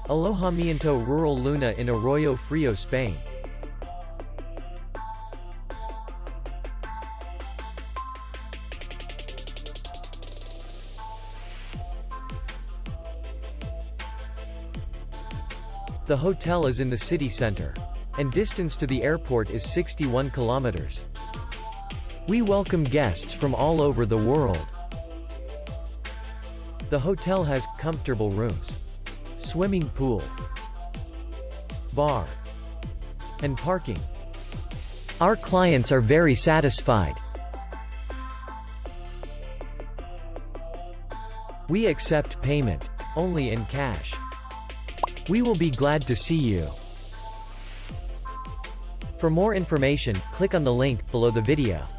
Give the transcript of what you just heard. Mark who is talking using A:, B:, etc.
A: Alojamiento Rural Luna in Arroyo Frio, Spain. The hotel is in the city center, and distance to the airport is 61 kilometers. We welcome guests from all over the world. The hotel has comfortable rooms, swimming pool, bar, and parking. Our clients are very satisfied. We accept payment only in cash. We will be glad to see you. For more information, click on the link below the video.